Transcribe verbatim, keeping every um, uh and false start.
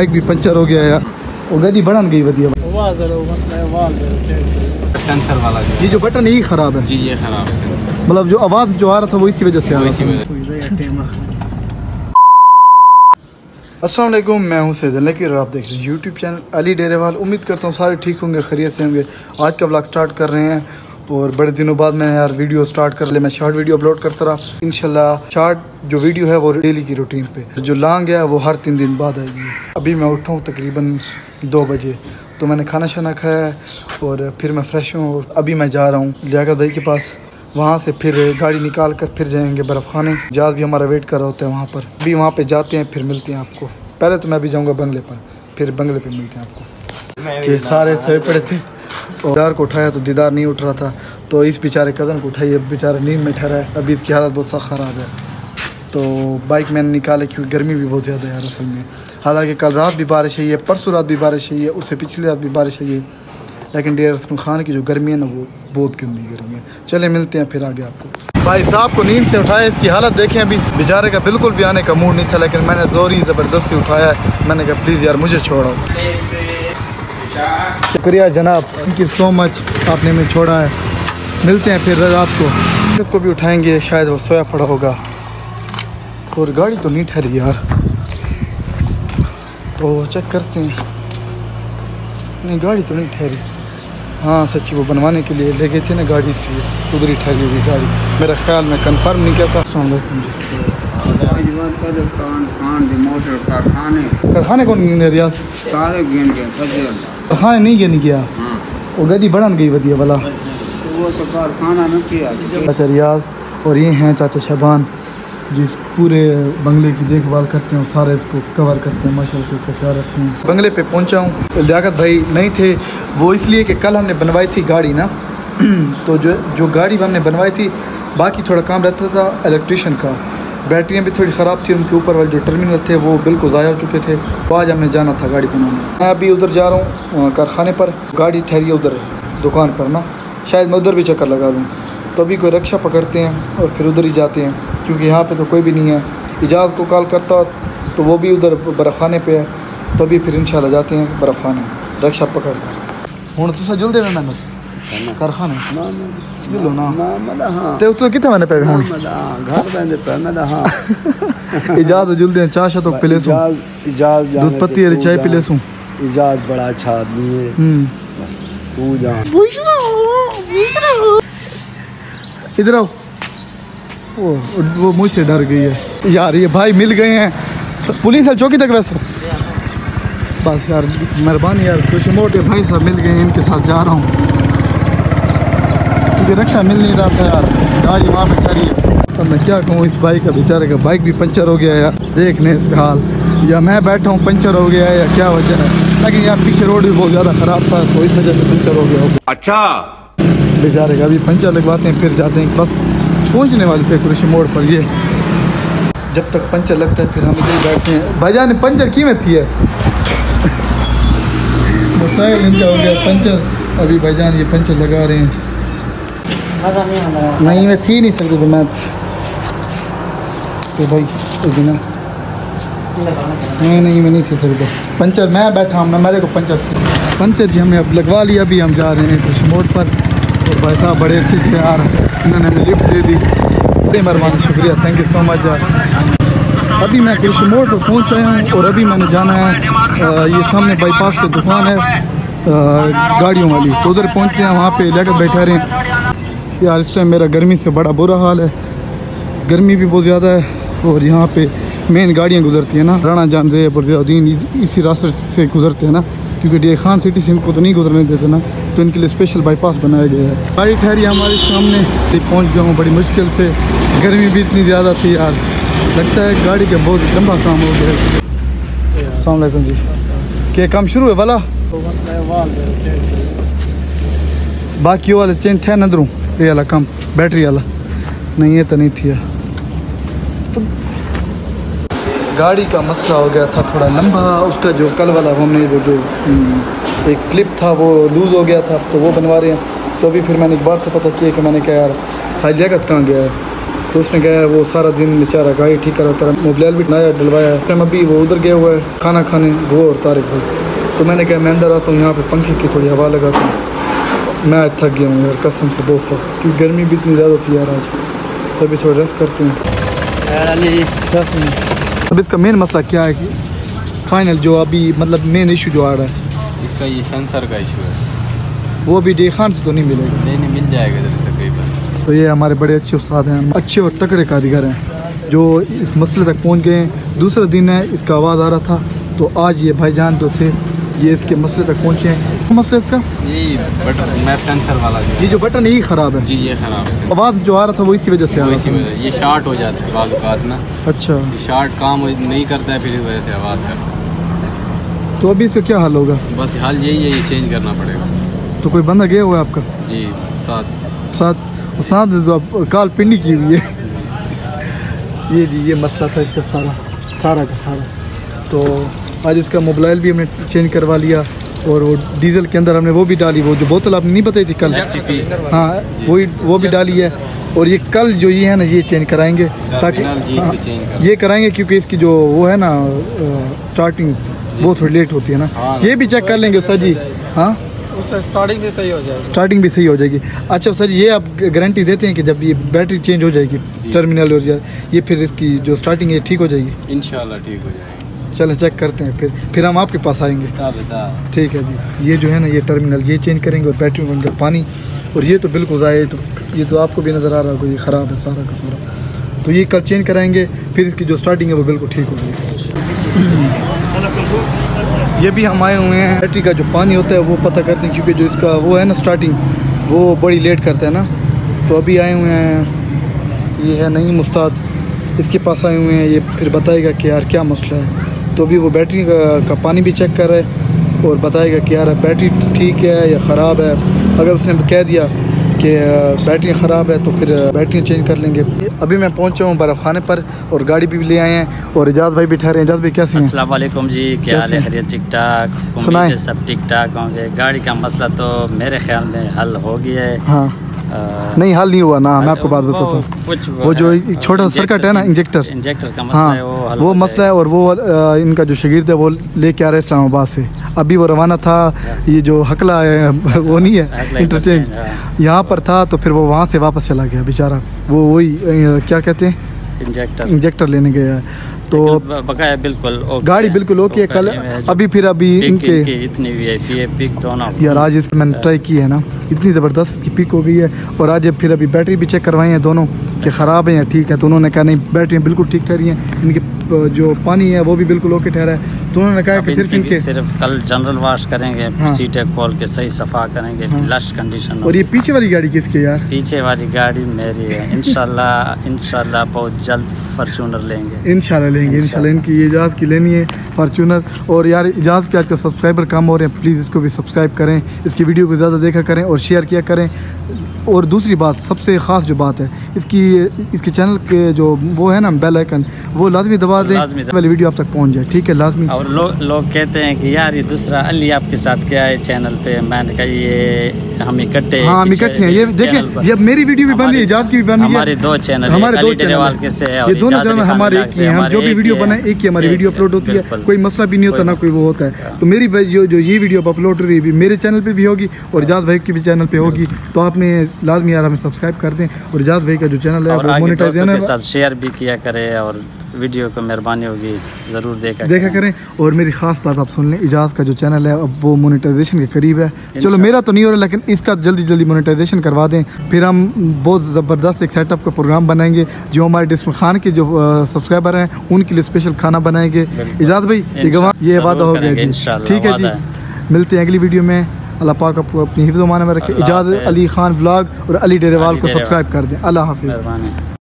Bike भी puncture हो गया यार, वो गाड़ी बढ़न गई वधिया। सेंसर वाला ये जो बटन यही खराब है जी, ये खराब है, मतलब जो आवाज़ जो आ रहा था वो इसी वजह से आ रहा था। अस्सलाम वालेकुम, मैं हूं सैयद अली और आप देख रहे हैं यूट्यूब चैनल अली डेरेवाल। उम्मीद करता हूं सारे ठीक होंगे, खैरियत से होंगे। आज का व्लॉग स्टार्ट कर रहे हैं और बड़े दिनों बाद मैं यार वीडियो स्टार्ट कर ले। मैं शॉर्ट वीडियो अपलोड करता रहा, इंशाल्लाह शॉर्ट जो वीडियो है वो डेली की रूटीन पे, जो लॉन्ग है वो हर तीन दिन बाद आएगी। अभी मैं उठा हूँ तकरीबन दो बजे, तो मैंने खाना शाना खाया है और फिर मैं फ़्रेश हूँ और अभी मैं जा रहा हूँ लियाकत भाई के पास। वहाँ से फिर गाड़ी निकाल कर फिर जाएंगे बर्फ़ खाने। जाज भी हमारा वेट कर रहा होता है वहाँ पर। अभी वहाँ पे जाते हैं, फिर मिलते हैं आपको। पहले तो मैं भी जाऊँगा बंगले पर, फिर बंगले पे मिलते हैं आपको। कि सारे सोए पड़े थे और दीदार को उठाया तो दीदार नहीं उठ रहा था, तो इस बेचारे कज़न को उठाइए, बेचारा नींद में ठहरा है। अभी इसकी हालत बहुत सा ख़राब है, तो बाइक मैंने निकाले क्योंकि गर्मी भी बहुत ज़्यादा है यार असल में। हालांकि कल रात भी बारिश है, परसों रात भी बारिश है, उससे पिछली रात भी बारिश है, लेकिन डेर रसूल खान की जो गर्मी है ना वो बहुत गंदी गर्मी है। चले मिलते हैं फिर आगे आपको। भाई साहब को नींद से उठाया, इसकी हालत देखें। अभी बेचारे का बिल्कुल भी आने का मूड नहीं था, लेकिन मैंने ज़ोरी ज़बरदस्ती उठाया। मैंने कहा प्लीज़ यार मुझे छोड़ो। शुक्रिया जनाब, थैंक यू सो मच, आपने मुझे छोड़ा है। मिलते हैं फिर रात को। इसको भी उठाएंगे, शायद वो सोया पड़ा होगा। और गाड़ी तो नहीं ठहरी यार, तो चेक करते हैं। नहीं गाड़ी तो नहीं ठहरी। हाँ सच्ची, वो बनवाने के लिए ले गए थे ना गाड़ी, इसलिए उधर ही ठहरी हुई गाड़ी। मेरा ख्याल में कंफर्म नहीं किया था। कारखाने कौन गिने रियाज? सारे गिन गए, कारखाने नहीं गिन गया, वो गाड़ी बढ़न गई वधिया वाला, वो तो कारखाना में किया। चाचा रियाज और ये हैं चाचा शबान, जिस पूरे बंगले की देखभाल करते हैं और सारे इसको कवर करते हैं, माशाल्लाह से इसका ख्याल रखते हैं। बंगले पे पहुंचा हूँ, लियाकत भाई नहीं थे। वो इसलिए कि कल हमने बनवाई थी गाड़ी ना तो जो जो गाड़ी हमने बनवाई थी, बाकी थोड़ा काम रहता था इलेक्ट्रिशियन का। बैटरियाँ भी थोड़ी ख़राब थी, उनके ऊपर वाले जो टर्मिनल थे वो बिल्कुल ज़ाया हो चुके थे। तो आज हमने जाना था गाड़ी बनाने। मैं अभी उधर जा रहा हूँ कारखाने पर, गाड़ी ठहरी है उधर दुकान पर ना, शायद मैं उधर भी चक्कर लगा लूँ। तो अभी कोई रिक्शा पकड़ते हैं और फिर उधर ही जाते हैं, क्योंकि यहाँ पे तो कोई भी नहीं है। इजाज़ को कॉल करता तो वो भी उधर बर्फ़खाने पे है, तो अभी फिर इंशाल्लाह जाते हैं बर्फ़खाने रिक्शा पकड़ कर। हूँ तुसा जुल दे मैंने कारखाने जुलो ना ते तो कितने मैंने पैसे हूँ घर बंदे पे मैं हाँ इजाज़ जुल दे चाशा तो पिले सू इजाज़ दूध पत्ती वाली चाय पिले सू। इजाज़ बड़ा अच्छा आदमी है, तू जान इधर आओ। वो वो मुझसे डर गई है यार, ये भाई मिल गए हैं पुलिस है चौकी तक। वैसे बस यार मेहरबानी यार, कुछ मोटे भाई साहब मिल गए हैं, इनके साथ जा रहा हूँ क्योंकि रक्षा मिल नहीं रहा था यार, गाड़ी वहाँ पे खड़ी है। अब मैं क्या कहूँ, इस बाइक का बेचारे का बाइक भी पंचर हो गया है यार, देखने इसका हाल। या मैं बैठा हूँ पंचर हो गया है या क्या वजह है, लेकिन यार पीछे रोड भी बहुत ज़्यादा ख़राब था, तो इस वजह से पंचर हो गया होगा। अच्छा बेचारे का अभी पंचर लगवाते हैं फिर जाते हैं। बस पहुँचने वाले थे कृषि मोड़ पर, ये जब तक पंचर लगता है फिर हम इधर बैठते हैं। भाईजान ने पंचर कीमत थी है मोटरसाइकिल इनका हो गया पंचर, अभी भाईजान ये पंचर लगा रहे हैं। नहीं मैं थी नहीं सकती तो मैं तो भाई ना नहीं नहीं मैं नहीं सी सकता पंचर। मैं बैठा हूँ, मैं मेरे को पंचर थी पंचर जी हमने अब लगवा लिया। अभी हम जा रहे हैं कृषि मोड़ पर और भाई साहब बड़े अच्छे थे यार, इन्होंने हमें लिफ्ट दे दी, बड़े मेहरबानी, शुक्रिया, थैंक यू सो मच यार। अभी मैं कृषि मोड़ पर पहुँच आया हूँ और अभी मैंने जाना है आ, ये सामने बाईपास पे दुकान है आ, गाड़ियों वाली, तो उधर पहुँचते हैं। वहाँ पे लेकर बैठा रहे हैं यार। इस टाइम मेरा गर्मी से बड़ा बुरा हाल है, गर्मी भी बहुत ज़्यादा है और यहाँ पे मेन गाड़ियाँ गुजरती हैं ना, राना जान से बरदीन इसी रास्ते से गुजरते हैं ना, क्योंकि डी खान सिटी से इनको तो नहीं गुजरने देते ना, तो इनके लिए स्पेशल बाईपास बनाया गया है। गाड़ी ठहरी हमारे सामने, पहुंच गया हूँ बड़ी मुश्किल से। गर्मी भी इतनी ज़्यादा थी यार, लगता है गाड़ी का बहुत लंबा काम हो गया है। अस्सलाम वालेकुम जी, क्या काम शुरू है वाला? बाकी वाले चेंज थे नंदरों ये वाला काम बैटरी वाला नहीं है तो नहीं थी। तो गाड़ी का मसला हो गया था थोड़ा लंबा, उसका जो कल वाला हमने वो जो एक क्लिप था वो लूज़ हो गया था, तो वो बनवा रहे हैं। तो अभी फिर मैंने एक बार से पता किया कि मैंने कहा यार भाई लियाकत कहाँ गया है, तो उसने गया वो सारा दिन बेचारा गाड़ी ठीक करा था, मोबाइल भी नया डलवाया। फिर अभी वो उधर गया हुआ है खाना खाने, वो और तारिक भाई। तो मैंने कहा मैं अंदर आता हूँ, यहाँ पे पंखे की थोड़ी हवा लगाता हूँ। मैं आज थक गया हूँ यार कसम से बहुत सा, क्योंकि गर्मी भी इतनी ज़्यादा थी यार आज। तो अभी थोड़ा रेस्ट करते हैं। अब इसका मेन मसला क्या है कि फाइनल जो अभी मतलब मेन इशू जो आ रहा है इसका ये सेंसर का इशू है, वो अभी डे खान से तो नहीं मिलेगा। नहीं नहीं मिल जाएगा इधर तकरीबन। तो ये हमारे बड़े अच्छे उस्ताद हैं, अच्छे और तकड़े कारीगर हैं जो इस मसले तक पहुंच गए हैं। दूसरा दिन है इसका आवाज़ आ रहा था, तो आज ये भाईजान जो थे ये इसके मसले तक पहुंचे हैं। मसला इसका यही बटन मैं सेंसर वाला जो ये जो बटन यही ख़राब है जी, ये ख़राब है। आवाज़ जो आ रहा था वो इसी वजह से आ रहा इसी वजह ये शार्ट हो जाता है बाल औकात ना। था। अच्छा, ये शार्ट काम नहीं करता है, फिर इस वजह से आवाज़ करता है। तो अभी इसका क्या हल होगा? बस हाल यही है, ये चेंज करना पड़ेगा। तो कोई बंदा गया हुआ है आपका जी साथ साथ साथ तो आप काल पिंडी की हुई है। ये जी ये मसला था इसका सारा सारा का सारा। तो आज इसका मोबाइल भी हमने चेंज करवा लिया और वो डीजल के अंदर हमने वो भी डाली, वो जो बोतल आपने नहीं बताई थी कल, हाँ वही वो भी डाली है। और ये कल जो ये है ना ये चेंज कराएंगे ताकि हाँ, ये कराएंगे क्योंकि इसकी जो वो है ना स्टार्टिंग वो थोड़ी लेट होती है ना। ये भी चेक कर लेंगे सर जी। हाँ स्टार्टिंग भी सही हो जाएगी। स्टार्टिंग भी सही हो जाएगी। अच्छा सर ये आप गारंटी देते हैं कि जब ये बैटरी चेंज हो जाएगी टर्मिनल और ये फिर इसकी जो स्टार्टिंग है ठीक हो जाएगी? इंशाल्लाह ठीक हो जाएगी। चलें चेक करते हैं, फिर फिर हम आपके पास आएंगे। ठीक है जी। ये जो है ना ये टर्मिनल ये चेंज करेंगे और बैटरी में उनका पानी, और ये तो बिल्कुल ज़ाया, तो ये तो आपको भी नज़र आ रहा होगा ये ख़राब है सारा का सारा। तो ये कल चेंज कराएंगे, फिर इसकी जो स्टार्टिंग है वो बिल्कुल ठीक हो जाएगी। ये भी हम आए हुए हैं बैटरी का जो पानी होता है वो पता करते हैं, क्योंकि जो इसका वो है ना स्टार्टिंग वो बड़ी लेट करता है ना। तो अभी आए हुए हैं, ये है नईम उस्ताद, इसके पास आए हुए हैं, ये फिर बताएगा कि यार क्या मसला है। तो अभी वो बैटरी का, का पानी भी चेक कर रहा है और बताएगा कि यार बैटरी ठीक है या ख़राब है। अगर उसने कह दिया कि बैटरी ख़राब है तो फिर बैटरी चेंज कर लेंगे। अभी मैं पहुंचा हूँ बर्फ़ खाने पर और गाड़ी भी ले आए हैं और एजाज़ भाई भी ठहरे हैं। एजाज़ भाई कैसे हैं? अस्सलाम वालेकुम जी, क्या हाल है? खैरियत ठीक ठाक? सुनाएं। सब ठीक ठाक होंगे। गाड़ी का मसला तो मेरे ख्याल में हल हो गया है। हाँ आ, नहीं हल नहीं हुआ ना, मैं आपको बात बताता हूँ। कुछ वो जो छोटा सर्किट है ना इंजेक्टर इंजेक्टर का मसला हाँ है, वो हल वो मसला है। और वो आ, इनका जो शागिर्द है वो लेके आ रहा है इस्लामाबाद से, अभी वो रवाना था। ये जो हकला है वो नहीं है इंटरचेंज, यहाँ पर था तो फिर वो वहाँ से वापस चला गया बेचारा। वो वही क्या कहते हैं इंजेक्टर इंजेक्टर लेने गया है। तो बकाया बिल्कुल गाड़ी बिल्कुल ओके है। कल अभी फिर अभी इनके इतनी भी है पिक दोनों यार आज इसकी मैंने ट्राई की है ना, इतनी ज़बरदस्त इसकी पिक हो गई है। और आज जब फिर अभी बैटरी भी चेक करवाई है दोनों कि ख़राब है या ठीक है, तो उन्होंने कहा नहीं बैटरी बिल्कुल ठीक ठहरी हैं, इनकी जो पानी है वो भी बिल्कुल ओके ठहरा है। तो उन्होंने कहा कि सिर्फ इनके सिर्फ कल जनरल वॉश करेंगे, हाँ। सीटें खोल के सही सफा करेंगे, हाँ। Lush condition. और ये पीछे वाली गाड़ी किसकी है यार? पीछे वाली गाड़ी मेरी है। इंशाल्लाह इंशाल्लाह बहुत जल्द फॉर्च्यूनर लेंगे। इंशाल्लाह लेंगे इंशाल्लाह। इनकी एजाज़ की लेनी है फॉर्च्यूनर। और यार एजाज़ के आजकल सब्सक्राइबर कम हो रहे हैं, प्लीज़ इसको भी सब्सक्राइब करें, इसकी वीडियो को ज़्यादा देखा करें और शेयर किया करें। और दूसरी बात सबसे ख़ास जो बात है इसकी इसके चैनल के जो वो है ना बेल आइकन वो लाजमी दबा दें, वाली वीडियो आप तक पहुंच जाए। ठीक है लाजमी। और लोग लोग कहते हैं कि यार ये दूसरा अली आपके साथ क्या है चैनल पे, मैंने कहा ये हम इकट्ठे हाँ हम इकट्ठे हैं। ये देखिए ये मेरी वीडियो भी बन रही है, एजाज़ की भी बन रही है, हमारे दो चैनल हमारे दो चैनल के से ये दोनों चैनल हमारे एक ही हैं। हम जो भी वीडियो बनाए एक ही हमारी वीडियो अपलोड होती है, कोई मसला भी नहीं होता ना कोई वो होता है। तो मेरी जो जो ये वीडियो अपलोड हो रही है मेरे चैनल पे भी होगी और एजाज़ भाई के भी चैनल पे होगी। तो आपने लाजमी यार हमें सब्सक्राइब कर दें और एजाज़ भाई का जो चैनल है वो मोनेटाइजेशन है साथ शेयर भी किया करें और वीडियो को मेहरबानी होगी ज़रूर देखा देखा करें। और मेरी ख़ास बात आप सुन लें, एजाज़ का जो चैनल है अब वो मोनेटाइजेशन के करीब है। चलो मेरा तो नहीं हो रहा लेकिन इसका जल्दी जल्दी मोनेटाइजेशन करवा दें, फिर हम बहुत ज़बरदस्त एक सेटअप का प्रोग्राम बनाएंगे। जो हमारे डिस्म खान के जो सब्सक्राइबर हैं उनके लिए स्पेशल खाना बनाएंगे। एजाज़ भाई ये ये वादा हो गया जी, ठीक है जी। मिलते हैं अगली वीडियो में। अल्लाह पाक आपको अपनी हिफ्ज़-ओ-मान में रखे। एजाज़ अली खान व्लॉग और अली डेरेवाल को सब्सक्राइब कर दें। अल्लाह हाफिज़।